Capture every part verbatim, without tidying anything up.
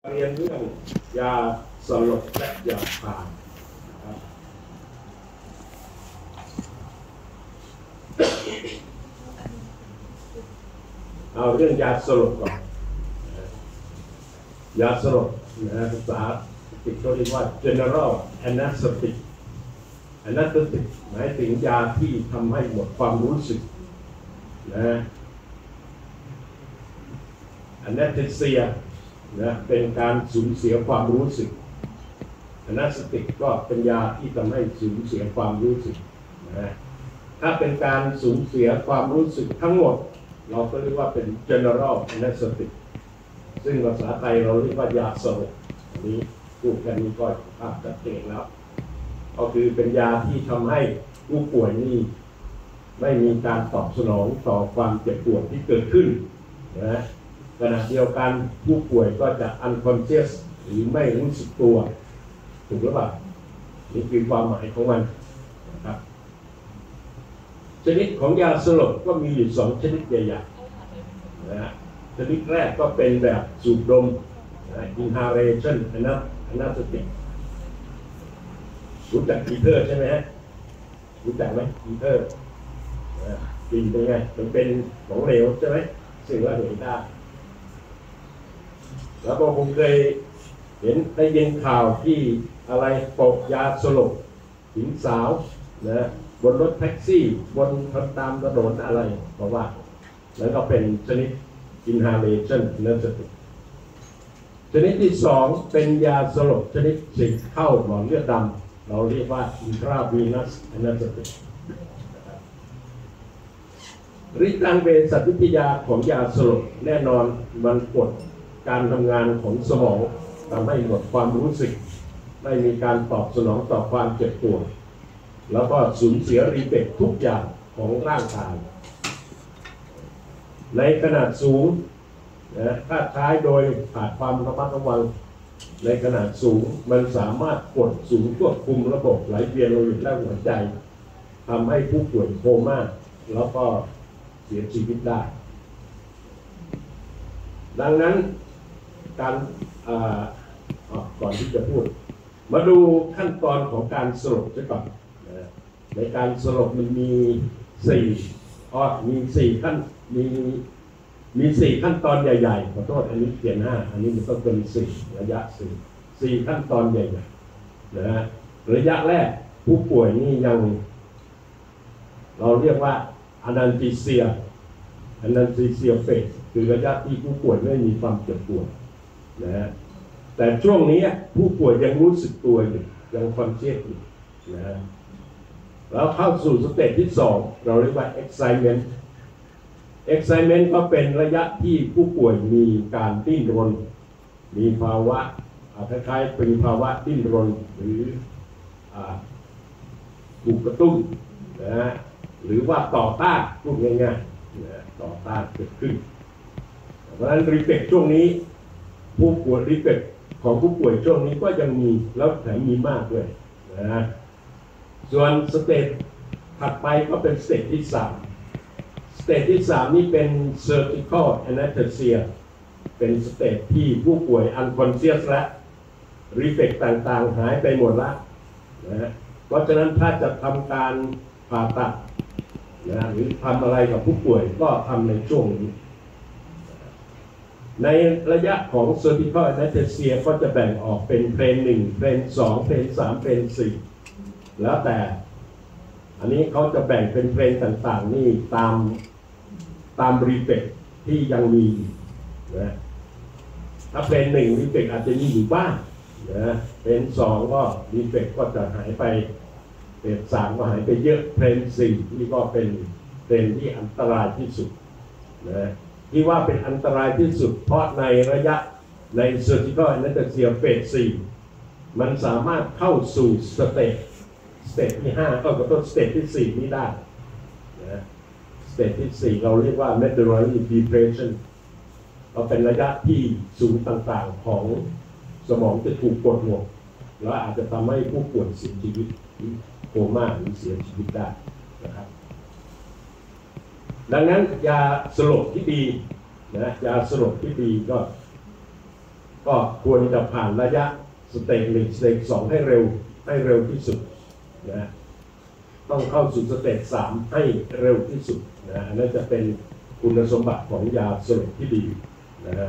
เรียนเรื่องยาสลบและยาผ่านนะครับเอาเรื่องยาสลบก่อนยาสลบนะภาษาติดเขาเรียกว่า general anesthetic anesthetic หมายถึงยาที่ทำให้หมดความรู้สึกนะ anesthesia นะเป็นการสูญเสียความรู้สึก anesthetic ก็เป็นยาที่ทำให้สูญเสียความรู้สึกนะถ้าเป็นการสูญเสียความรู้สึกทั้งหมดเราก็เรียกว่าเป็น general anesthetic ซึ่งภาษาไทยเราเรียกว่ายาสลบอันนี้พูดแค่นี้ก็ภาพชัดเจนแล้วก็คือเป็นยาที่ทำให้ผู้ป่วยนี่ไม่มีการตอบสนองต่อความเจ็บปวดที่เกิดขึ้นนะขณะเดียวกันผู้ป่วยก็จะ unconscious หรือไม่รู้สึกตัวถูกหรือเปล่านี่คือความหมายของมันนะครับชนิดของยาสลบก็มีอยู่สองชนิดใหญ่ๆนะชนิดแรกก็เป็นแบบสูดดม inhalation anesthetic รู้จักอีเทอร์ใช่ไหมฮะรู้จักไหมอีเทอร์กินเป็นไงมันเป็นของเหลวใช่ไหมซึ่งว่าเหลวได้แล้วก็ผมเคยเห็นได้ยินข่าวที่อะไรปกยาสลบหญิงสาวนะบนรถแท็กซี่บนตามถนนอะไรเพราะว่าแล้วก็เป็นชนิด inhalation anesthetic ชนิดที่สองเป็นยาสลบชนิดฉีดเข้าหลอดเลือดดำเราเรียกว่า intravenous anesthetic ฤทธิ์ทางเภสัชวิทยาของยาสลบแน่นอนมันกดการทำงานของสมองทำให้หมดความรู้สึกไม่มีการตอบสนองต่อความเจ็บปวดแล้วก็สูญเสียรีเฟกทุกอย่างของร่างกายในขนาดสูงนะถ้าใช้โดยขาดความระมัดระวังในขนาดสูงมันสามารถกดสูงควบคุมระบบไหลเวียนโลหิตและหัวใจทำให้ผู้ป่วยโคม่าแล้วก็เสียชีวิตได้ดังนั้นการก่อนที่จะพูดมาดูขั้นตอนของการสลบซะก่อนในการสลบมันมีสี่อ๋อมีสี่ขั้นมีมีสี่ขั้นตอนใหญ่ๆขอโทษอันนี้เขียนห้าอันนี้มันต้องเป็นสี่ระยะสี่สี่ขั้นตอนใหญ่ๆนะฮะระยะแรกผู้ป่วยนี่ยังเราเรียกว่าอนันติเซียอนันติเซียเฟสคือระยะที่ผู้ป่วยไม่มีความเจ็บปวดนะฮะแต่ช่วงนี้ผู้ป่วยยังรู้สึกตัวอยู่ยังคอนเชียสอยู่นะฮะแล้วเข้าสู่สเตจที่สองเราเรียกว่า excitement excitement ก็เป็นระยะที่ผู้ป่วยมีการดิ้นรนมีภาวะคล้ายๆเป็นภาวะดิ้นรนหรือถูกกระตุ้นนะฮะหรือว่าต่อต้านพูดง่ายๆนะต่อต้านเกิดขึ้นเพราะฉะนั้นรีเฟกช่วงนี้ผู้ป่วยรีเฟกของผู้ป่วยช่วงนี้ก็ยังมีแล้วแถมมีมากด้วยนะส่วนสเตจถัดไปก็เป็นสเตจที่สามสเตจที่สามนี่เป็น surgical anesthesia เป็นสเตจที่ผู้ป่วย unconscious และรีเฟกต่างๆหายไปหมดละนะเพราะฉะนั้นถ้าจะทำการผ่าตัดนะหรือทำอะไรกับผู้ป่วยก็ทำในช่วงนี้ในระยะของ surgical anesthesia ก็จะแบ่งออกเป็นเพลนหนึ่งเพลนสองเพลนสามเพลนสี่แล้วแต่อันนี้เขาจะแบ่งเป็นเพลนต่างๆนี่ตามตามรีเฟกที่ยังมีนะถ้าเพลนหนึ่งรีเฟกอาจจะมีอยู่บ้างนะเพลนสองก็รีเฟกก็จะหายไปเพลนสามก็หายไปเยอะเพลนสี่นี่ก็เป็นเพลนที่อันตรายที่สุดนะที่ว่าเป็นอันตรายที่สุดเพราะในระยะใน surgical anesthesia เฟสสี่มันสามารถเข้าสู่สเตจสเตจที่ห้าก็กระตุ้นสเตจที่สี่นี้ได้นะสเตจที่สี่เราเรียกว่า medullary depression ก็เป็นระยะที่สูงต่างๆของสมองจะถูกกดลงแล้วอาจจะทำให้ผู้ป่วยเสียชีวิตโคม่าหรือเสียชีวิตได้นะครับดังนั้นยาสลบที่ดีนะยาสลบที่ดีก็ก็ควรจะผ่านระยะสเตจหนึ่งสเตจสองให้เร็วให้เร็วที่สุดนะต้องเข้าสู่สเตจสามให้เร็วที่สุดนะนั่นจะเป็นคุณสมบัติของยาสลบที่ดีนะฮะ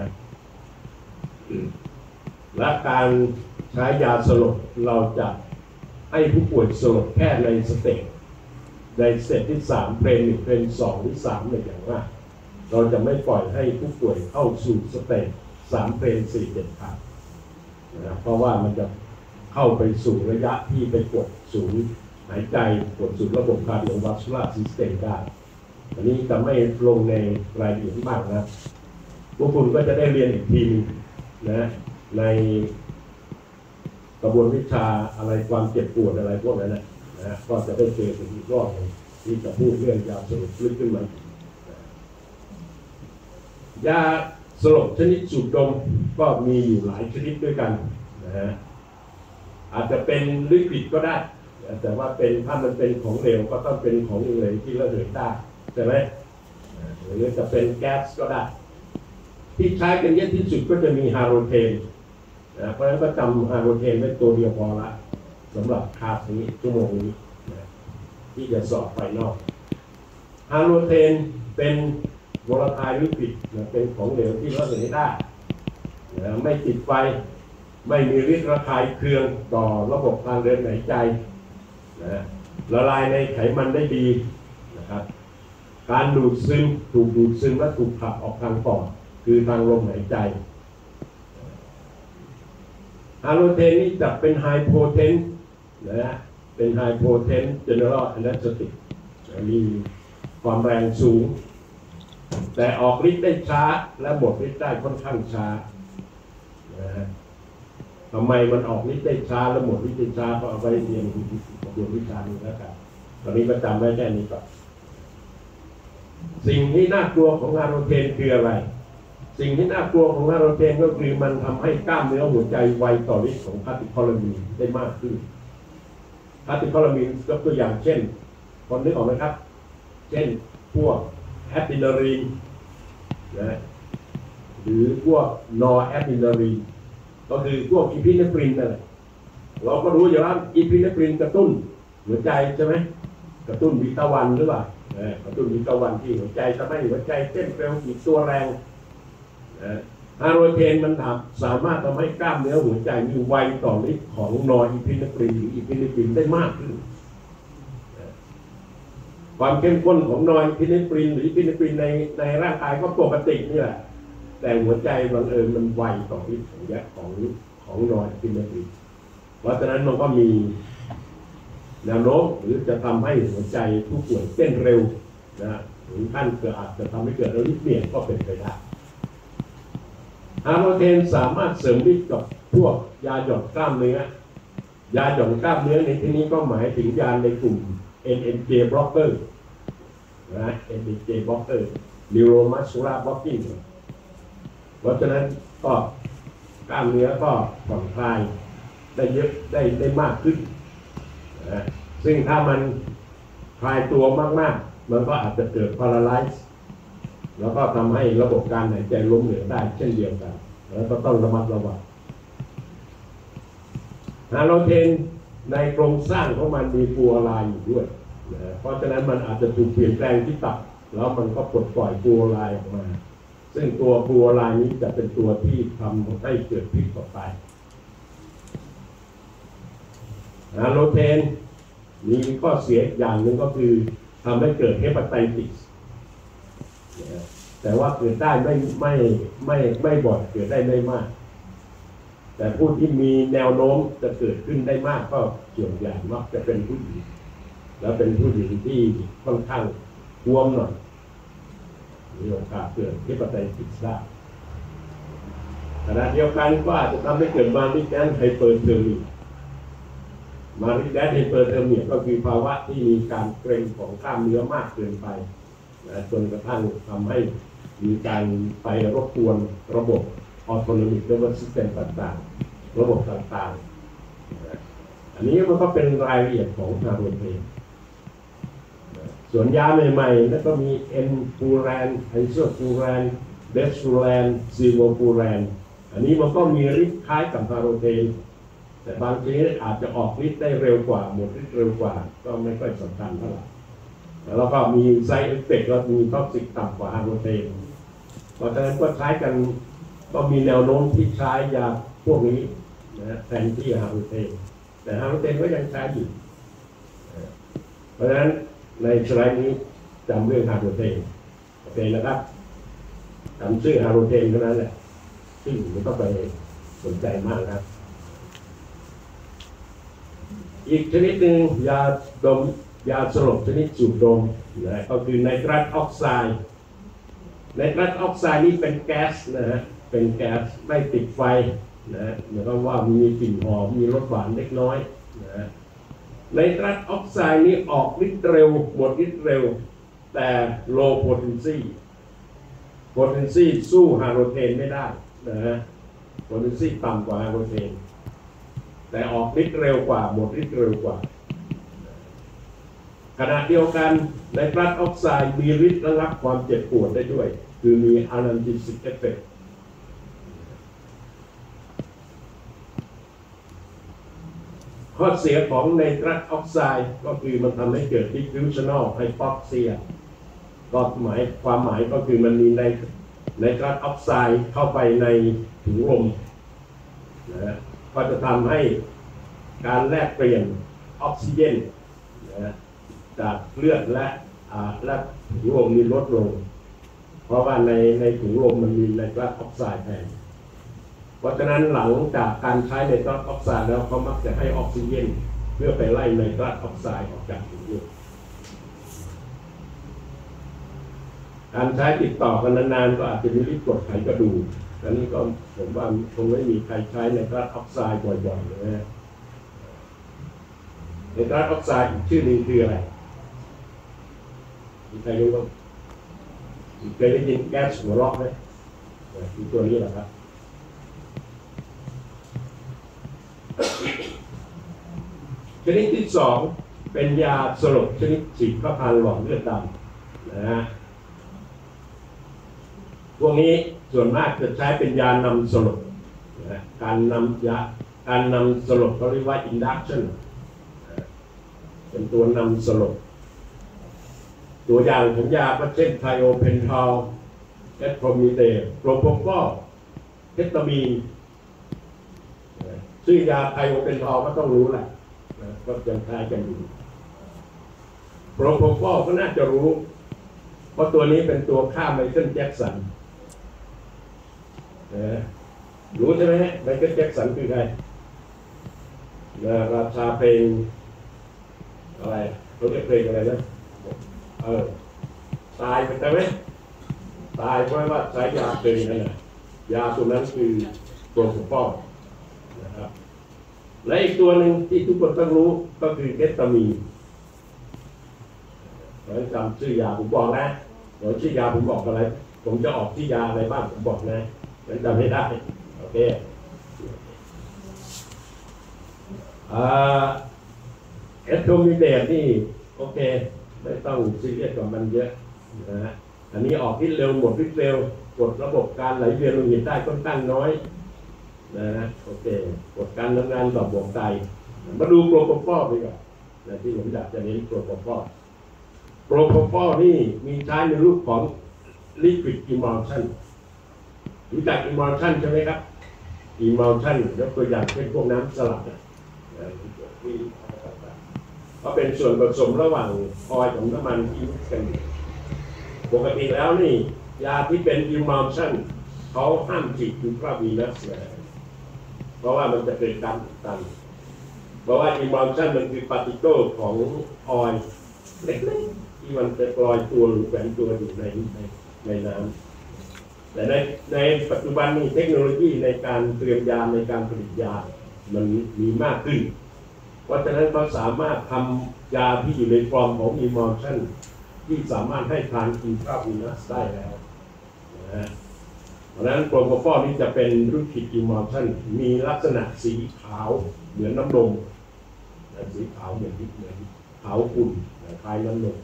และการใช้ยาสลบเราจะให้ผู้ป่วยสลบแค่ในสเตจในสเตจที่สามเพลนหนึ่งเพลนสองหรือสามในอย่างว่าเราจะไม่ปล่อยให้ผู้ป่วยเข้าสู่สเตจสามเพลนสี่เด็ดขาดนะเพราะว่ามันจะเข้าไปสู่ระยะที่ไปกดศูนย์หายใจกดสู่ระบบคาร์ดิโอวัสคูลาร์ซิสเต็มได้อันนี้จะไม่ลงในรายละเอียดมากนะพวกคุณก็จะได้เรียนอีกทีนะในกระบวนวิชาอะไรความเจ็บปวดอะไรพวกนั้นนะนะก็จะได้เจอถึงอีกรอบนึงที่จะพูดเรื่องยาสลบลึกขึ้นมายาสลบชนิดสูดดมก็มีอยู่หลายชนิดด้วยกันนะฮะอาจจะเป็นลิควิดก็ได้แต่ว่าเป็นถ้ามันเป็นของเหลวก็ต้องเป็นของเหลวที่ระเหยได้ใช่ไหมหรือจะเป็นแก๊สก็ได้ที่ใช้กันเยอะที่สุดก็จะมีฮาโรเทนนะเพราะฉะนั้นก็จำฮาโรเทนไว้ตัวเดียวพอละสำหรับคาบนี้ชั่วโมงนี้นะที่จะสอบไฟนอลฮาโรเทนเป็นวอลทายลิควิดนะเป็นของเหลวที่ระเหยได้นะไม่ติดไฟไม่มีฤทธิ์ระคายเคืองต่อระบบทางเดินหายใจนะละลายในไขมันได้ดีนะครับการดูดซึมถูกดูดซึมและถูกขับออกทางปอดคือทางลมหายใจฮาโรเทนนี่จะเป็นไฮโพเทนนะเป็นไฮโพเทนเจเนอรัลแอนสเตติกมีความแรงสูงแต่ออกฤทธิ์ได้ช้าและหมดฤทธิ์ได้ค่อนข้างช้านะฮะทำไมมันออกฤทธิ์ได้ช้าและหมดฤทธิ์ได้ช้าก็เอาไปเรียนกระบวนวิชานี้แล้วกันตอนนี้ก็จำไว้แค่นี้ก่อนสิ่งที่น่ากลัวของฮาโรเทนคืออะไรสิ่งที่น่ากลัวของฮาโรเทนก็คือมันทำให้กล้ามเนื้อหัวใจไวต่อฤทธิ์ของพาร์ติคอลามีนได้มากขึ้นพาร์ติคอลามีนยกตัวอย่างเช่นคนนึกออกไหมครับเช่นพวกแอดรีนาลีนนะหรือพวกนอร์แอดรีนาลีนก็คือพวกอีพิเนฟรินนั่นแหละเราก็รู้อยู่แล้วอีพิเนฟรินกระตุ้นหัวใจใช่ไหมกระตุ้นบีตาวันหรือเปล่ากระตุ้นบีตาวันที่หัวใจทำให้หัวใจเต้นเร็วอีกตัวแรงฮาโรเทนมันสามารถทำให้กล้ามเนื้อหัวใจมีไวต่อฤทธิ์ของนอร์อีพิเนฟรินหรืออีพิเนฟรินได้มากขึ้นความเข้มข้นของนอร์อีพิเนฟรินหรืออีพิเนฟรินในในร่างกายก็ปกตินี่แหละแต่หัวใจบังเอิญมันไวต่อฤทธิ์ของยาของของนอร์อีพิเนฟรินเพราะฉะนั้นมันก็มีแนวโน้มหรือจะทำให้หัวใจผู้ป่วยเต้นเร็วนะหรือขั้นเกิดอาจจะทำให้เกิดอริทเมียก็เป็นไปได้ฮาโรเทนสามารถเสริมฤทธิ์กับพวกยาหย่อนกล้ามเนื้อยาหย่อนกล้ามเนื้อในที่นี้ก็หมายถึงยาในกลุ่ม เอ็น เอ็ม เจ blocker นะ เอ็น เอ็ม เจ blocker neuromuscular blocking เพราะฉะนั้นก็กล้ามเนื้อก็ผ่อนคลายได้เยอะได้ได้มากขึ้นนะซึ่งถ้ามันคลายตัวมากๆมันก็อาจจะเกิด paralyze แล้วก็ทำให้ระบบการหายใจล้มเหลวได้เช่นเดียวกันแล้วก็ต้องระมัดระวังฮาโรเทนในโครงสร้างของมันมีฟลูออไรด์อยู่ด้วยนะเพราะฉะนั้นมันอาจจะถูกเปลี่ยนแปลงที่ตับแล้วมันก็ปลดปล่อยฟลูออไรด์ออกมาซึ่งตัวฟลูออไรด์นี้จะเป็นตัวที่ทำให้เกิดพิษต่อไปฮาโรเทนมีข้อเสียอย่างหนึ่งก็คือทำให้เกิดเฮปาไตติสแต่ว่าเกิดได้ไม่ไม่ไม่ไม่บ่อยเกิดได้ไม่มากแต่ผู้ที่มีแนวโน้มจะเกิดขึ้นได้มากก็ส่วนใหญ่มักจะเป็นผู้หญิงแล้วเป็นผู้หญิงที่ค่อนข้างท้วมหน่อยมีโอกาสเกิดเฮปาไตติสได้ขณะเดียวกันก็อาจจะทำให้เกิดมาริแกนไฮเปอร์เทอร์มีมาริแกนไฮเปอร์เทอร์มีก็คือภาวะที่มีการเกร็งของกล้ามเนื้อมากเกินไปจนกระทั่งทำให้มีการไปรบกวนระบบออโตโนมิกเนอร์วัสซิสเต็มต่างๆระบบต่างๆอันนี้มันก็เป็นรายละเอียดของฮาโรเทนส่วนยาใหม่ๆแล้วก็มีเอ็นฟูแรนไฮโซฟูแรนเบสฟูแรนซีโวฟูแรนออันนี้มันก็มีฤทธิ์คล้ายกับฮาโรเทนแต่บางชนิดอาจจะออกฤทธิ์ได้เร็วกว่าหมดฤทธิ์เร็วกว่าก็ไม่ค่อยสำคัญเท่าไหร่แล้วก็มีไซด์เอฟเฟกต์และมีท็อกซิกต่ำกว่าฮาโรเทนเพราะฉะนั้นก็ใช้กันก็มีแนวโน้มที่ใช้ยาพวกนี้นะแทนที่ฮาโรเทนแต่ฮาโรเทนก็ยังใช้อยู่เพราะฉะนั้นในสไลด์นี้จำเรื่องฮาโรเทนโอเคนะครับจำชื่อฮาโรเทนเท่านั้นแหละซึ่งไม่ต้องไปสนใจมากนะอีกชนิดหนึ่งยาดมยาสลบชนิดสูดดมนะก็คือไนตรัสออกไซด์ไนตรัสออกไซด์นี่เป็นแก๊สนะฮะเป็นแก๊สไม่ติดไฟนะหมายความว่ามีกลิ่นหอมมีรสหวานเล็กน้อยนะไนตรัสออกไซด์นี่ออกฤทธิ์เร็วหมดฤทธิ์เร็วแต่โลโพเทนซีโพเทนซีสู้ฮาโรเทนไม่ได้นะฮะโพเทนซีต่ำกว่าฮาโรเทนแต่ออกฤทธิ์เร็วกว่าหมดฤทธิ์เร็วกว่าขณะเดียวกันไนตรัสออกไซด์มีฤทธิ์ระงับความเจ็บปวดได้ด้วยคือมีอะนัลจิสิกเอฟเฟกต์ข้อเสียของไนตรัสออกไซด์ก็คือมันทำให้เกิด diffusional hypoxia ก็หมายความหมายก็คือมันมีในไนตรัสออกไซด์เข้าไปในถุงลมนะก็จะทำให้การแลกเปลี่ยนออกซิเจนนะจากเลือดและและถุงลมมีลดลงเพราะว่าในในถุงลมมันมีไนตรัสออกไซด์แทนเพราะฉะนั้นหลังจากการใช้ไนตรัสออกไซด์แล้วเขามักจะให้ออกซิเจนเพื่อไปไล่ไนตรัสออกไซด์ออกจากถุงลมการใช้ติดต่อกันนานๆก็อาจจะมีฤทธิ์กดไขกระดูกอันนี้ก็ผมว่าคงไม่มีใครใช้ไนตรัสออกไซด์บ่อยๆเลยนะไนตรัสออกไซด์อีกชื่อหนึ่งคืออะไรมีใครรู้บ้างเคยได้ยินแก๊สหัวเราะไหมคือตัวนี้แหละครับชนิดที่สองเป็นยาสลบชนิดฉีดเข้าผ่านหลอดเลือดดำนะฮะพวกนี้ส่วนมากจะใช้เป็นยานำสลบนะการนำยาการนำสลบเขาเรียกว่า induction เป็นตัวนำสลบตัวอย่างของยาก็เช่นไทโอเพนทอลเอสโพรมิเดตโปรโพฟอลเคตามีนชื่อยาไทโอเพนทอลก็ต้องรู้แหละก็จะคล้ายกันอยู่โปรโพฟอลก็น่าจะรู้เพราะตัวนี้เป็นตัวฆ่าไมเคิลแจ็คสันรู้ใช่ไหมฮะไมเคิลแจ็คสันคือใครราชาเพลงอะไรเขาเรียกเพลงอะไรนะเออตายไปแต่ไหมตายเพราะว่าใช้ยาเป็นนั่นแหละยาตัวนั้นคือโปรโพฟอลนะครับและอีกตัวหนึ่งที่ทุกคนต้องรู้ก็คือเคตามีนเราจำชื่อยาผมบอกนะเดี๋ยวชื่อยาผมบอกอะไรผมจะออกที่ยาอะไรบ้างผมบอกนะจำไม่ได้โอเคอ่าเอสโทมิเดตนี่โอเคไม่ต้องซีเรียสกับมันเยอะนะฮะอันนี้ออกฤทธิ์เร็วหมดฤทธิ์เร็วกดระบบการไหลเวียนโลหิตได้ค่อนข้างน้อยนะฮะโอเคกดการทำงานต่อมหมวกไตมาดูโปรโพฟอลดีกว่านะที่ผมอยากจะเน้นโปรโพฟอลโปรโพฟอลนี่มีใช้ในรูปของ liquid emulsion รู้จัก emulsion ใช่ไหมครับ emulsion ยกตัวอย่างเช่นพวกน้ำสลัดนะก็เป็นส่วนผสมระหว่างออยล์กับน้ำมันที่มิกซ์กันปกติแล้วนี่ยาที่เป็น emulsion เขาห้ามฉีดอินทราวีนัสเพราะว่ามันจะเป็นการอุดตันเพราะว่า emulsion มันคือปาร์ติเคิลของออยล์เล็กๆที่มันจะลอยตัวหรือแฝงตัวอยู่ในในในน้ำแต่ในในปัจจุบันนี้เทคโนโลยีในการเตรียมยาในการผลิตยามันมีมากขึ้นเพราะฉะนั้นเขาสามารถทำยาที่อยู่ในฟอร์มของ emulsion ที่สามารถให้ทานอินทราวีนัสได้แล้วนะเพราะฉะนั้นโปรโพฟอลนี้จะเป็นรูปผิด emulsion มีลักษณะสีขาวเหมือนน้ำนมสีขาวเหมือนเหมือนขาวขุ่นคล้ายน้ำนม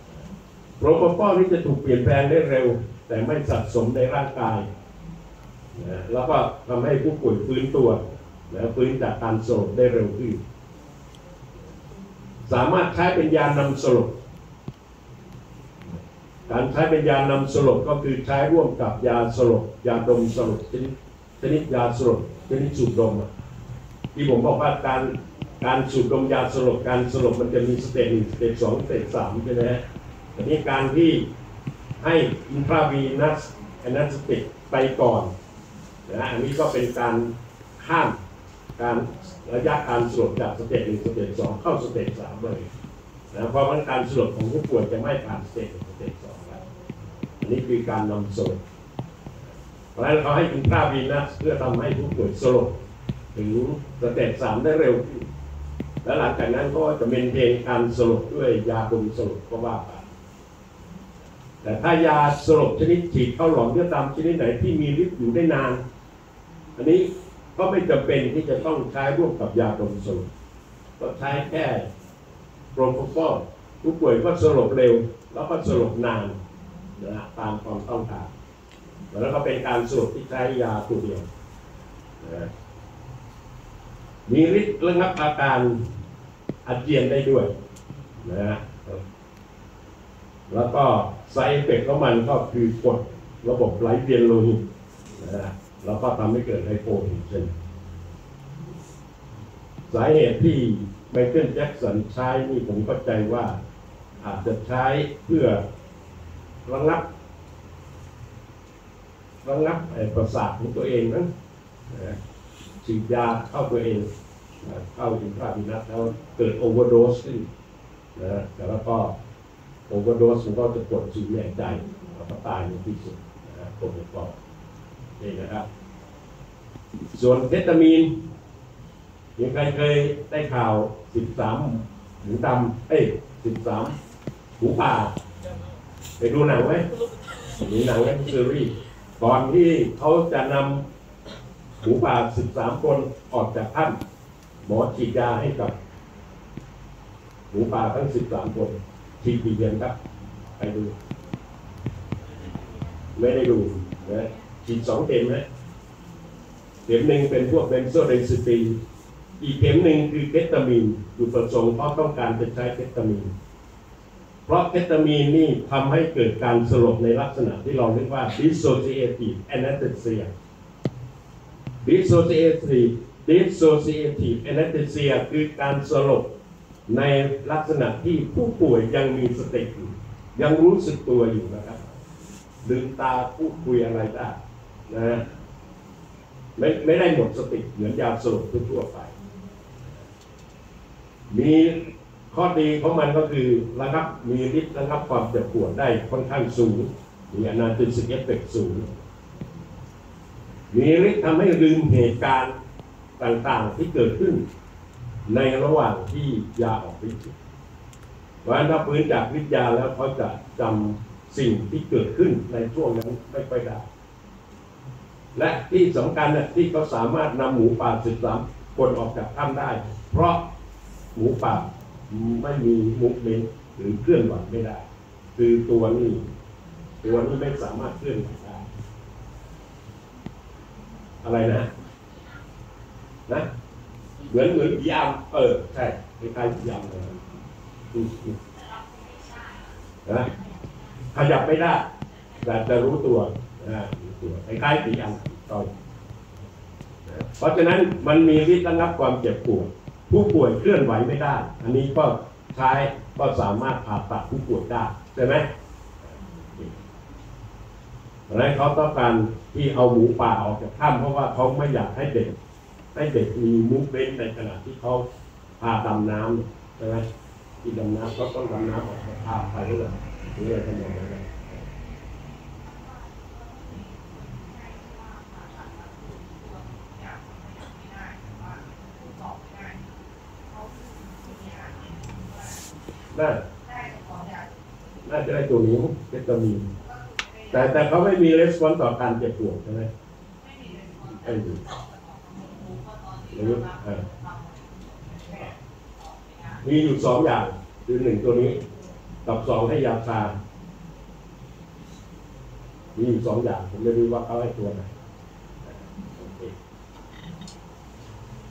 โปรโพฟอลนี้จะถูกเปลี่ยนแปลงได้เร็วแต่ไม่สะสมในร่างกายนะแล้วก็ทำให้ผู้ป่วยฟื้นตัวนะฟื้นจากการสลบได้เร็วขึ้นสามารถใช้เป็นยานำสลบการใช้เป็นยานำสลบก็คือใช้ร่วมกับยาสลบยาดมสลบชนิดชนิดยาสลบชนิดสูดดมที่ผมบอกว่าการการสูดดมยาสลบการสลบมันจะมีสเตจหนึ่งสเตจสองสเตจสามใช่ไหมฮะแต่นี้การที่ให้อินทราวีนัสแอนนัสติกไปก่อนนะอันนี้ก็เป็นการข้ามการระยะการสลบจากสเตจหนึ่งสเตจสองเข้าสเตจสามเลยนะเพราะว่าการสลบของผู้ป่วยจะไม่ผ่านสเตจหนึ่งสเตจสองแล้วอันนี้คือการนำสลบเพราะฉะนั้นเขาให้อินทราวีนัสเพื่อทำให้ผู้ป่วยสลบถึงสเตจสามได้เร็วขึ้นและหลังจากนั้นก็จะเมนเทนการสลบด้วยยาดมสลบก็ว่าไปแต่ถ้ายาสลบชนิดฉีดเข้าหลอดเลือดดำชนิดไหนที่มีฤทธิ์อยู่ได้นานอันนี้ก็ไม่จำเป็นที่จะต้องใช้ร่วมกับยาดมสลบก็ใช้แค่โปรโพฟอลผู้ป่วยก็สลบเร็วแล้วก็สลบนานนะตามความต้องการแล้วก็เป็นการสลบที่ใช้ยาตัวเดียวนะมีฤทธิ์ระงับอาการอาเจียนได้ด้วยนะแล้วก็ไซด์เอฟเฟกต์ของมันก็คือกดระบบไหลเวียนโลหิตนะแล้วก็ทำให้เกิดไฮโปเทนชันสาเหตุที่ไมเคิลแจ็คสันใช้นี่ผมเข้าใจว่าอาจจะใช้เพื่อระงับระงับประสาทของตัวเองนั้นนะฉีดยาเข้าตัวเองนะเข้าอินทราวีนัสแล้วเกิดโอเวอร์โดสขึ้นนะแต่แล้วก็โอเวอร์โดสมันก็จะกดสูญแรงใจแล้วก็ตายในที่สุดนะตรงนี้ก็นี่นะครับส่วนเคตามีนยังใครเคยได้ข่าวสิบสามหมูดำเอ้ยสิบสามหมูป่าไปดูหนังไหมมีหนังและซีรีส์ก่อนที่เขาจะนำหมูป่าสิบสามคนออกจากถ้ำหมอฉีดยาให้กับหมูป่าทั้งสิบสามคนฉีดกี่เดือนครับไปดูไม่ได้ดูนะฉีดสองเข็มนะเข็มหนึ่งเป็นพวกเบนโซไดซิปีนอีกเข็มหนึ่งคือเคตามีนจุดประสงค์เพราะต้องการจะใช้เคตามีนเพราะเคตามีนนี่ทำให้เกิดการสลบในลักษณะที่เราเรียกว่า dissociative anesthesia dissociative dissociative anesthesia คือการสลบในลักษณะที่ผู้ป่วยยังมีสติอยู่ยังรู้สึกตัวอยู่นะครับลืมตาพูดคุยอะไรได้นะไม่ไม่ได้หมดสติเหมือนยาสลบทั่วไปมีข้อดีของมันก็คือระงับมีฤทธิ์ระงับความเจ็บปวดได้ค่อนข้างสูงมีอนาลิซิกเอฟเฟกต์สูงมีฤทธิ์ทำให้ลืมเหตุการณ์ต่างๆที่เกิดขึ้นในระหว่างที่ยาออกฤทธิ์เพราะฉะนั้นถ้าฟื้นจากฤทธิ์ยาแล้วเขาจะจำสิ่งที่เกิดขึ้นในช่วงนั้นไม่ค่อยได้และที่สำคัญเนี่ยที่เขาสามารถนำหมูป่าสิบสามคนออกจากถ้ำได้เพราะหมูป่าไม่มีมุกเมนหรือเคลื่อนไหวไม่ได้คือตัวนี้ตัวนี้ไม่สามารถเคลื่อนไหวได้อะไรนะนะเหมือนเหมือนผีอำเออใช่คล้ายๆผีอำเลยนะขยับไม่ได้แต่จะรู้ตัวนะรู้ตัวคล้ายๆผีอำต่อยเพราะฉะนั้นมันมีฤทธิ์ระงับความเจ็บปวดผู้ป่วยเคลื่อนไหวไม่ได้อันนี้ก็ใช้ก็สามารถผ่าตัดผู้ป่วยได้ใช่ไหมเพราะฉะนั้นเขาต้องการที่เอาหมูป่าออกจากถ้ำเพราะว่าเขาไม่อยากให้เด็กให้เด็กมีมูฟเมนต์ในขณะที่เขาพาดำน้ำใช่ไหมที่ดำน้ำก็ต้องดำน้ำออกจากพาไปเรื่อยๆเรื่อยๆทั้งหมดเลยน่าน่าจะได้ตัวนี้เคตามีนแต่แต่เขาไม่มีレスปอนส์ต่อการเจ็บปวดใช่ไหมไม่มีหรือมีอยู่สองอย่างคือหนึ่งตัวนี้กับสองให้ยาชามีอยู่สองอย่างผมไม่รู้ว่าเขาให้ตัวไหน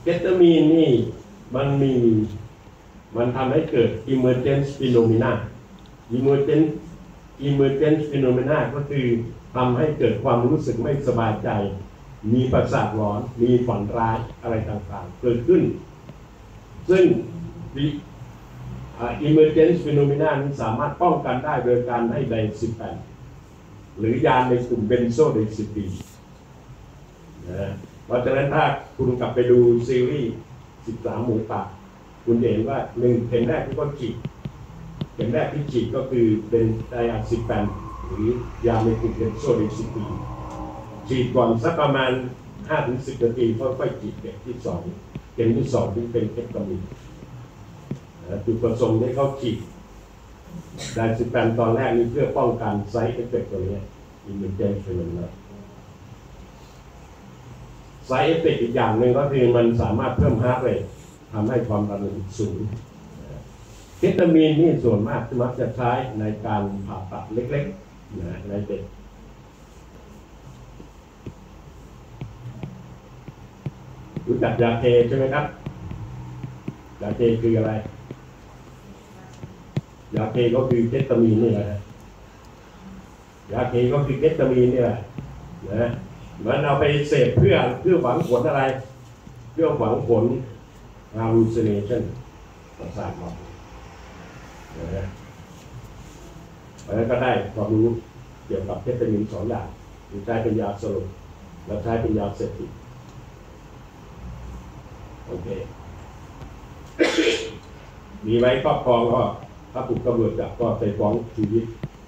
เคตามีนนี่มันมีมันทำให้เกิด emergence phenomena emergence emergence phenomena ก็คือทำให้เกิดความรู้สึกไม่สบายใจมีประสาทร้อนมีฝันร้ายอะไรต่างๆเกิดขึ้นซึ่ง emergence phenomena นี้สามารถป้องกันได้โดยการให้ไดซิแปนหรือยาในกลุ่มเบนโซไดซิปีนนะเพราะฉะนั้นถ้าคุณกลับไปดูซีรีส์สิบสามหมูป่าคุณเห็นว่าหนึ่งเข็มแรกที่เขาฉีดเข็มแรกที่ฉีดก็คือเป็นไดอะซิแปนหรือยาในกลุ่มเบนโซไดซิปีนฉีดก่อนสักประมาณ ห้าถึงสิบ นาทีค่อยๆฉีดเข็มที่สองเข็มที่สองที่เป็นเคตามีนจุดประสงค์ที่เขาฉีดไดซิแปนตอนแรกนี้เพื่อป้องกันไซด์เอฟเฟกต์ตัวนี้อิมเมจเจนเป็นอย่างนั้นไซด์เอฟเฟกต์อีกอย่างหนึ่งก็คือมันสามารถเพิ่มฮาร์ทเรททำให้ความดันโลหิตสูงเคตามีนนี่ส่วนมากมักจะใช้ในการผ่าตัดเล็กๆนะในเด็กรู้จักยาเคใช่ไหมครับยาเคคืออะไรยาเคก็คือเคตามีนนี่แหละยาเคก็คือเคตามีนนี่แหละนะมันเอาไปเสพเพื่อเพื่อหวังผลอะไรเพื่อหวังผล hallucination ประสาทหลอนนะเพราะฉะนั้นก็ได้ความรู้เกี่ยวกับเคตามีนสองอย่างคือใช้เป็นยาสลบและใช้เป็นยาเสพติดโอเค มีไว้ครอบครองก็ถ้าถูกตำรวจจับก็ไปฟ้องชีวิต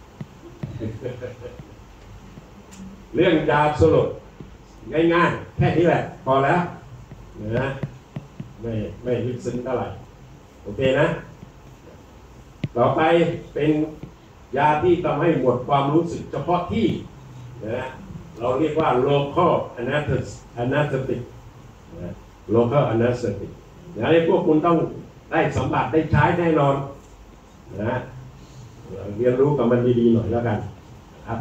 เรื่องยาสลบง่ายๆแค่นี้แหละพอแล้วนะไม่ไม่ลึกซึ้งเท่าไหร่โอเคนะต่อไปเป็นยาที่ทำให้หมดความรู้สึกเฉพาะที่นะเราเรียกว่า local anesthetic local anesthetic อย่างนี้พวกคุณต้องได้สัมผัสได้ใช้แน่นอนนะเรียนรู้กับมันดีๆหน่อยแล้วกันครับ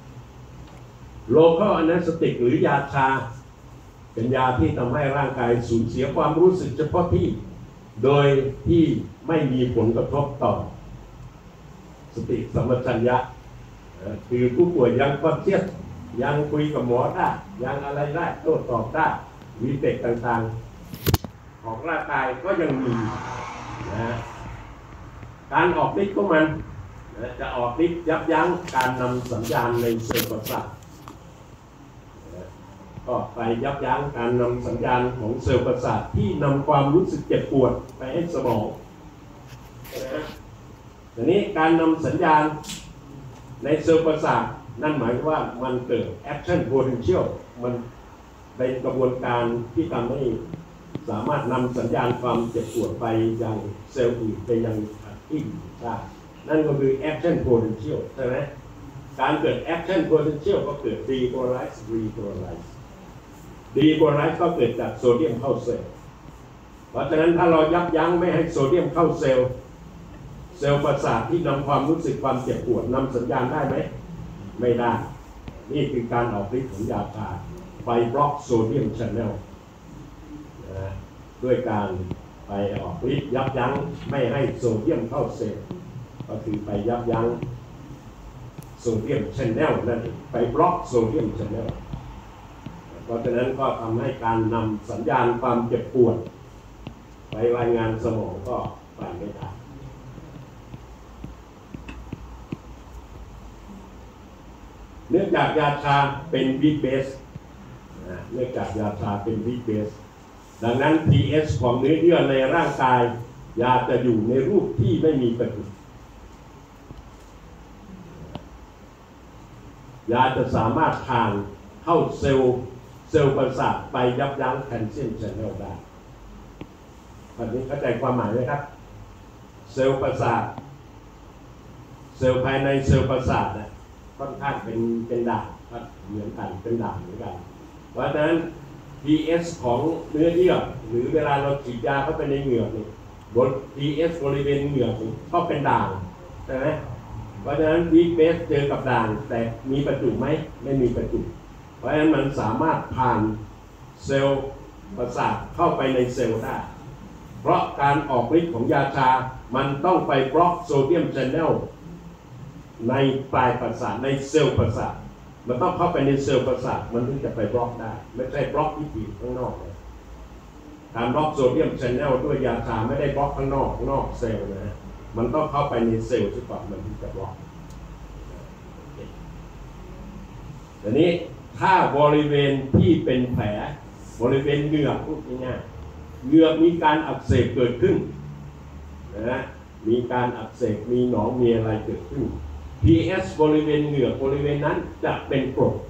local anesthetic หรือยาชาเป็นยาที่ทำให้ร่างกายสูญเสียความรู้สึกเฉพาะที่โดยที่ไม่มีผลกระทบต่อสติสัมปชัญญะคือผู้ป่วยยังคอนเชียสยังคุยกับหมอได้ยังอะไรได้โต้ตอบได้วิเศษต่างๆของร่างกายก็ยังมีนะการออกฤทธิ์ของมันนะจะออกฤทธิ์ยับยั้งการนำสัญญาณในเซลล์ประสาทนะก็ไปยับยั้งการนำสัญญาณของเซลล์ประสาทที่นำความรู้สึกเจ็บปวดไปให้สมองนะทีนี้การนำสัญญาณในเซลล์ประสาทนั่นหมายถึงว่ามันเกิด action potential มันเป็นกระบวนการที่ทำให้สามารถนำสัญญาณความเจ็บปวดไปยังเซลล์อื่นไปยังที่ได้นั่นก็คือ action potential ใช่ไหมการเกิด action potential ก็เกิด depolarize repolarize depolarize ก็เกิดจากโซเดียมเข้าเซลล์เพราะฉะนั้นถ้าเรายับยั้งไม่ให้โซเดียมเข้าเซลล์เซลล์ประสาทที่นำความรู้สึกความเจ็บปวดนำสัญญาณได้ไหมไม่ได้นี่คือการออกฤทธิ์ของยาชาไปบล็อกโซเดียม channel นะด้วยการไปออกฤทธิ์ยับยั้งไม่ให้โซเดียมเข้าเซลล์ก็คือไปยับยั้งโซเดียม channel นั่นเองไปบล็อกโซเดียม channel เพราะฉะนั้นก็ทำให้การนำสัญญาณความเจ็บปวดไปรายงานสมองก็ไปไม่ได้เนื่องจากยาชาเป็นวีคเบสเนื่องจากยาชาเป็นวีคเบสดังนั้น พี เอช ของเนื้อเยื่อในร่างกายยาจะอยู่ในรูปที่ไม่มีกระจุกยาจะสามารถผ่านเข้าเซลล์เซลล์ประสาทไปยับยั้งแคลเซียม channel ได้แบบนี้เข้าใจความหมายไหมครับเซลล์ประสาทเซลล์ภายในเซลล์ประสาทนะค่อนข้างเป็นเป็นด่างเหมือนกันเป็นด่างเหมือนกันเพราะฉะนั้น พี เอช ของเนื้อเยื่อหรือเวลาเราฉีดยาเข้าไปในเหงือกนี่บน พี เอช บริเวณเหงือกก็เป็นด่างใช่ไหมเพราะฉะนั้นวีคเบสเจอกับด่างแต่มีประจุไหมไม่มีประจุเพราะฉะนั้นมันสามารถผ่านเซลล์ประสาทเข้าไปในเซลล์ได้เพราะการออกฤทธิ์ของยาชามันต้องไปบล็อกโซเดียมแชนเนลในปลายประสาทในเซลล์ประสาทมันต้องเข้าไปในเซลล์ประสาทมันถึงจะไปบล็อกได้ไม่ใช่บล็อกที่ผิวข้างนอกเลยการบล็อกโซเดียมแชนเนลด้วยยาชาไม่ได้บล็อกข้างนอกข้างนอกเซลล์นะมันต้องเข้าไปในเซลล์ซะก่อนมันถึงจะบล็อกทีนี้ถ้าบริเวณที่เป็นแผลบริเวณเหงือกพูดง่ายๆเหงือกมีการอักเสบเกิดขึ้นนะมีการอักเสบมีหนองมีอะไรเกิดขึ้น พี เอส บริเวณเหงือกบริเวณนั้นจะเป็นกรด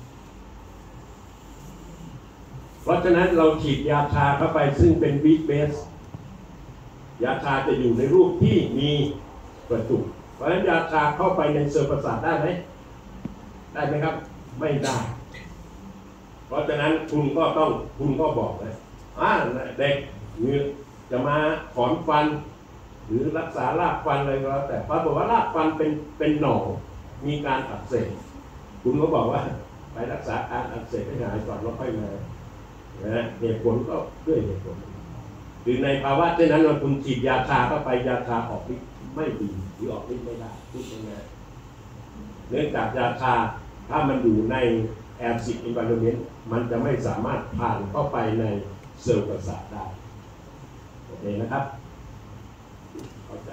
เพราะฉะนั้นเราฉีดยาชาเข้าไปซึ่งเป็นวีคเบสยาชาจะอยู่ในรูปที่มีประจุเพราะฉะนั้นยาชาเข้าไปในเซลล์ประสาทได้ไหมได้ไหมครับไม่ได้เพราะฉะนั้นคุณก็ต้องคุณก็บอกนะอ่าเด็กนี่จะมาถอนฟันหรือรักษารากฟันอะไรก็แล้วแต่ปรากฏว่ารากฟันเป็นเป็นหนองมีการอักเสบคุณก็บอกว่าไปรักษาการอักเสบให้หายก่อนแล้วค่อยมานะเหตุผลก็ด้วยเหตุผลคือในภาวะเช่นนั้นเราคุณฉีดยาชาเข้าไปยาชาออกฤทธิ์ไม่ดีหรือออกฤทธิ์ไม่ได้พูดง่ายๆเนื่องจากยาชาถ้ามันอยู่ในแอซิดอินไวโรเมนต์มันจะไม่สามารถผ่านเข้าไปในเซลล์ประสาทได้โอเคนะครับเข้าใจ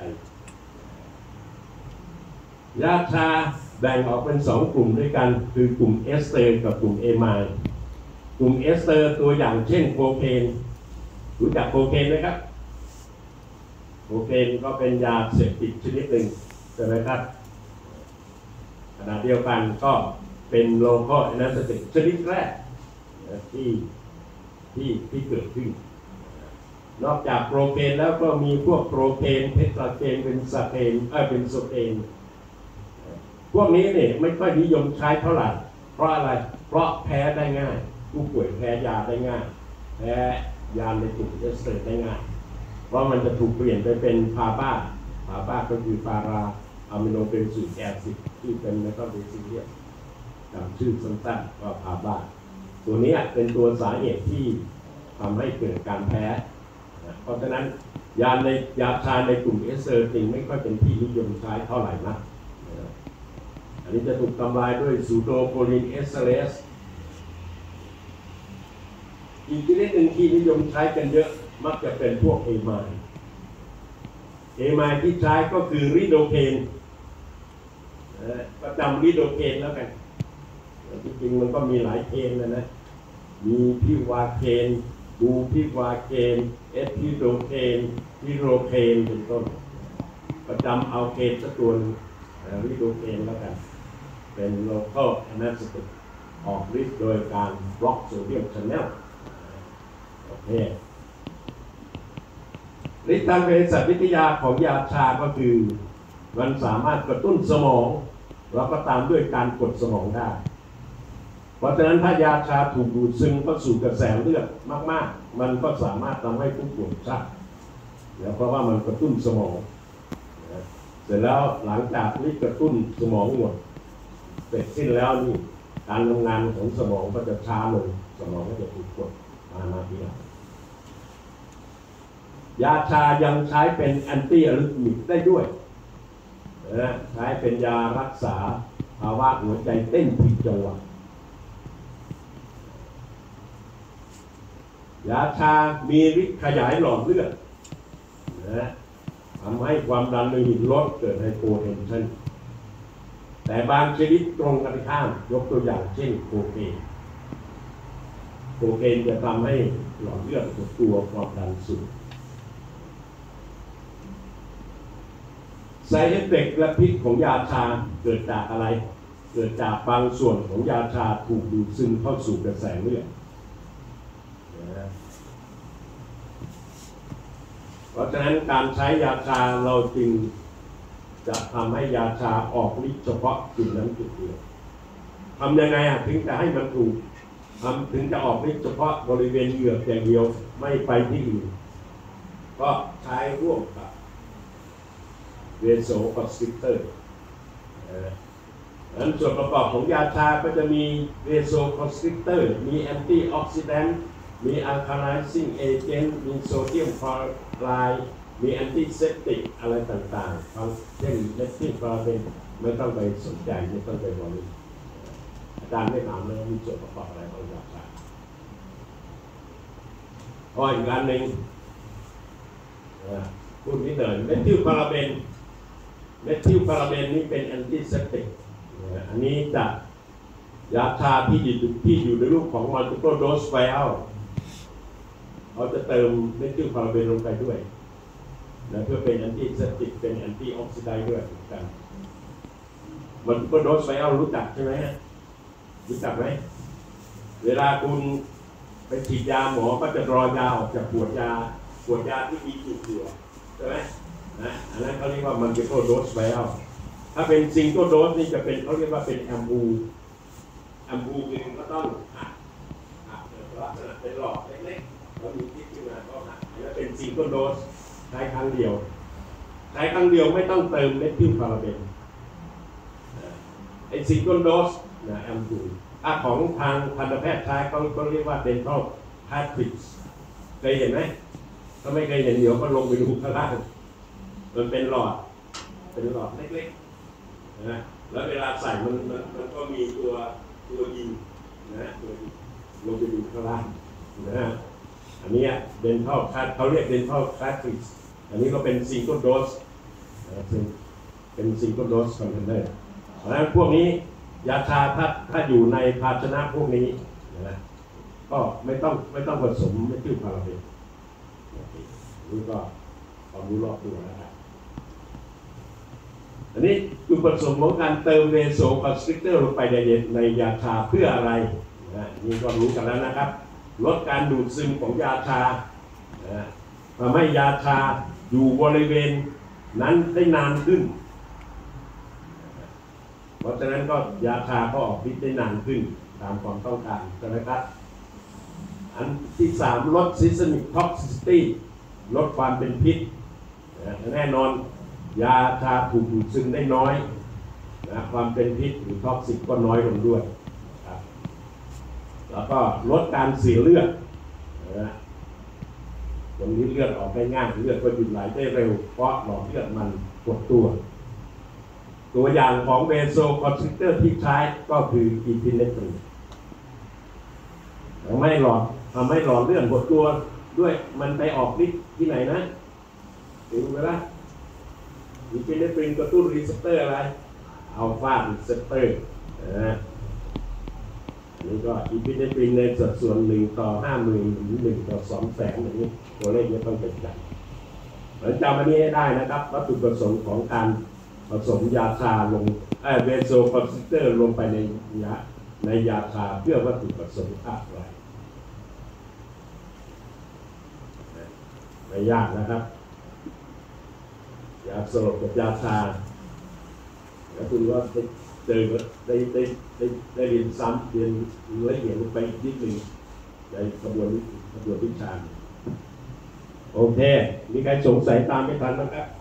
ยาชาแบ่งออกเป็นสองกลุ่มด้วยกันคือกลุ่มเอสเตอร์กับกลุ่มเอไมด์กลุ่มเอสเตอร์ตัวอย่างเช่นโคเคนรู้จักโคเคนไหมครับโคเคนก็เป็นยาเสพติดชนิดหนึ่งใช่ไหมครับขณะเดียวกันก็เป็นโลคอลแอนสเตติกชนิดแรกที่ที่ที่เกิดขึ้นนอกจากโปรเคนแล้วก็มีพวกโปรเคนเทตราเคนเป็นซาเคนเออเป็นโซเคนพวกนี้เนี่ยไม่ค่อยนิยมใช้เท่าไหร่เพราะอะไรเพราะแพ้ได้ง่ายผู้ป่วยแพ้ยาได้ง่ายแพ้ยาในกลุ่มเอสเตอร์ได้ง่ายเพราะมันจะถูกเปลี่ยนไปเป็นพาบ้าพาบ้าก็คือพาราอะมิโนเบนโซอิกแอซิดที่เป็นเมทาโบลิซิเลียมตามชื่อสั้นๆก็พาบ้าตัวนี้เป็นตัวสาเหตุที่ทำให้เกิดการแพ้เพราะฉะนั้นยาในยาชาในกลุ่มเอสเตอร์จึงไม่ค่อยเป็นที่นิยมใช้เท่าไหร่นักอันนี้จะถูกทำลายด้วยซูโดโคลินเอสเตอเรสอีกชนิดหนึ่งที่นิยมใช้กันเยอะมักจะเป็นพวกเอไมด์เอไมด์ที่ใช้ก็คือริโดเคนประจำริโดเคนแล้วกันจริงๆมันก็มีหลายเคนนะนะมีพิวาเคนบูพิวาเคนเอทิโดเคนพิโรเคนเป็นต้นประจำเอาเคนสักตัวนึงริโดเคนแล้วกันเป็นโลคอลแอนสเตติกออกฤทธิ์โดยการบล็อกโซเดียมแชนเนลโอเคฤทธิ์ทางเภสัชวิทยาของยาชาก็คือมันสามารถกระตุ้นสมองแล้วก็ตามด้วยการกดสมองได้เพราะฉะนั้นถ้ายาชาถูกดูดซึมเข้าสู่กระแสเลือดมากๆมันก็สามารถทำให้ผู้ป่วยชักแล้วเพราะว่ามันกระตุ้นสมองเสร็จแล้วหลังจากที่กระตุ้นสมองหมดเสร็จสิ้นแล้วนี่การทำงานของสมองก็จะช้าลงสมองก็จะถูกกดมามาทีหลังยาชายังใช้เป็นแอนตี้อะริทมิกได้ด้วยนะใช้เป็นยารักษาภาวะหัวใจเต้นผิดจังหวะยาชามีฤทธิ์ขยายหลอดเลือดนะทำให้ความดันโลหิตลดเกิดไฮโปเทนชันแต่บางชนิดตรงกันข้ามยกตัวอย่างเช่นโคเคนโคเคนจะทำให้หลอดเลือดหดตัวความดันสูงไซเอฟเฟกต์และพิษของยาชาเกิดจากอะไรเกิดจากบางส่วนของยาชาถูกดูดซึมเข้าสู่กระแสเลือดเพราะฉะนั้นการใช้ยาชาเราจึงจะทำให้ยาชาออกฤทธิ์เฉพาะจุดนั้นจุดเดียวทำยังไงอ่ะถึงจะให้มันถูกทำถึงจะออกฤทธิ์เฉพาะบริเวณเหงือกอย่างเดียวไม่ไปที่อื่นก็ใช้ร่วมกับเวโซคอนสตริกเตอร์นั้นส่วนประกอบของยาชาก็จะมีเวโซคอนสตริกเตอร์มีแอนตี้ออกซิแดนต์มี alkalizing agent มีโซเดียมคลอไรด์มีแอนติเซปติกอะไรต่างๆทั้งเช่นเมทิลคลอราเบนไม่ต้องไปสนใจไม่ต้องไปบริอาจารย์ไม่ถามเลยมีส่วนประกอบอะไรบ้างอยากทราบอ๋ออีกอันหนึ่งพูดนิดหน่อยเมทิลคลอราเบนเมทิลคลอราเบนนี่เป็นแอนติเซปติกอันนี้จะยาชาที่อยู่ที่อยู่ในรูปของ multiple dose vial เขาจะเติมเมทิลคลอราเบนลงไปด้วยนะเพื่อเป็นแอนตี้เซปติกเป็นแอนตี้ออกซิไดซ์ด้วยเหมือนกัน multiple dose vial รู้จักใช่ไหมรู้จักไหมเวลาคุณไปฉีดยาหมอก็จะรอยาออกจากขวดยาขวดยาที่มีจุดอยู่ใช่ไหมนะอันนั้นเขาเรียกว่า multiple dose vial ถ้าเป็น single dose นี่จะเป็นเขาเรียกว่าเป็นแอมบูแอมบูคือก็ต้องหักหักลักษณะเป็นหลอดเล็กๆแล้วมีที่ขึ้นมาก็หักแล้วเป็น single dose ใช้ครั้งเดียวใช้ครั้งเดียวไม่ต้องเติมเมทิลคลอราเบนไอ้ single dose นะแอมบูถ้าของทางทันตแพทย์ใช้เขาเขาเรียกว่า dental cartridge เคยเห็นไหมถ้าไม่เคยเห็นเดี๋ยวก็ลงไปดูข้างล่างมันเป็นหลอดเป็นหลอดเล็กๆนะแล้วเวลาใส่มันมันมันก็มีตัวตัวยิงนะตัวยิงลงไปดูข้างล่างนะอันนี้ dental cart เขาเรียก dental cartridge อันนี้ก็เป็น single dose เป็น single dose container เพราะฉะนั้นพวกนี้ยาชาถ้าถ้าอยู่ในภาชนะพวกนี้นะก็ไม่ต้องไม่ต้องผสมเมทิลคลอราเบนนี่ก็ความรู้รอบตัวนะครับอันนี้จุดประสงค์ของการเติมเวโซคอนสตริกเตอร์ลงไปในในยาชาเพื่ออะไรนะนี่ก็รู้กันแล้วนะครับลดการดูดซึมของยาชาทำให้ยาชาอยู่บริเวณนั้นได้นานขึ้นเพราะฉะนั้นก็ยาชาก็ออกฤทธิ์ได้นานขึ้นตามความต้องการนะครับอันที่สามลด systemic toxicity ลดความเป็นพิษแน่นอนยาชาถูกดูดซึมได้น้อยนะความเป็นพิษหรือท็อกซิกก็น้อยลงด้วยครับแล้วก็ลดการเสียเลือดนะตรงนี้เลือดออกได้ง่ายเลือดก็หยุดไหลได้เร็วเพราะหลอดเลือดมันกดตัวตัวอย่างของเวโซคอนสตริกเตอร์ที่ใช้ก็คืออีพิเนฟรินทำให้หลอดทำให้หลอดเลือดกดตัวด้วยมันไปออกฤทธิ์ที่ไหนนะดูไหมล่ะอีพิเนฟรินกระตุ้นรีเซปเตอร์อะไรอัลฟารีเซปเตอร์นะนี่ก็อีพิเนฟรินในสัดส่วนหนึ่งต่อห้าหมื่นหรือหนึ่งต่อสองแสนอย่างนี้ตัวเลขนี้ต้องเป็นจำเราจำอันนี้ให้ได้นะครับวัตถุประสงค์ของการผสมยาชาลงเวโซคอนสตริกเตอร์ลงไปในยาในยาชาเพื่อวัตถุประสงค์อะไรไม่ยากนะครับยาสลบกับยาชาแล้วคุณว่าได้เจอได้ได้ได้ได้เรียนซ้ำเรียนละเอียดลงไปนิดหนึ่งในกระบวนกระบวนวิชาโอเคมีใครสงสัยตามไม่ทันนะครับ